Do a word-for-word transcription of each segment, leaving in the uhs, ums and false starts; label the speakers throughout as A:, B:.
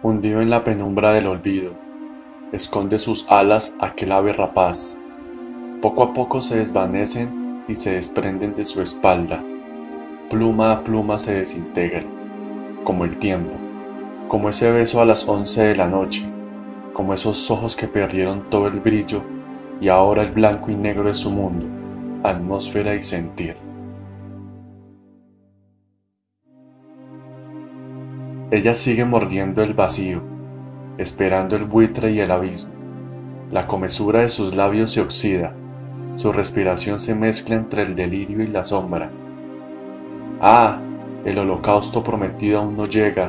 A: Hundido en la penumbra del olvido, esconde sus alas aquel ave rapaz. Poco a poco se desvanecen y se desprenden de su espalda. Pluma a pluma se desintegran, como el tiempo, como ese beso a las once de la noche, como esos ojos que perdieron todo el brillo y ahora el blanco y negro de su mundo, atmósfera y sentir. Ella sigue mordiendo el vacío, esperando el buitre y el abismo. La comesura de sus labios se oxida, su respiración se mezcla entre el delirio y la sombra. Ah, el holocausto prometido aún no llega.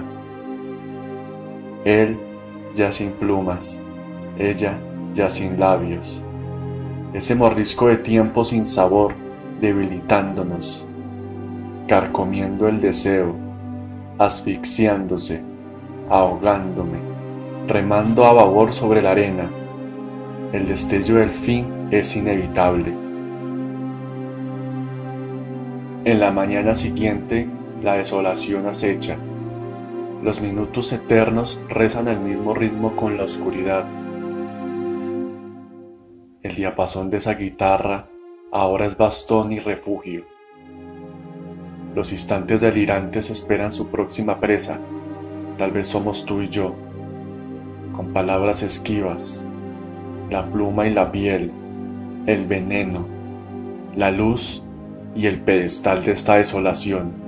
A: Él ya sin plumas, ella ya sin labios. Ese mordisco de tiempo sin sabor, debilitándonos, carcomiendo el deseo, asfixiándose, ahogándome, remando a babor sobre la arena. El destello del fin es inevitable. En la mañana siguiente, la desolación acecha. Los minutos eternos rezan al mismo ritmo con la oscuridad. El diapasón de esa guitarra ahora es bastón y refugio. Los instantes delirantes esperan su próxima presa. Tal vez somos tú y yo, con palabras esquivas, la pluma y la piel, el veneno, la luz y el pedestal de esta desolación.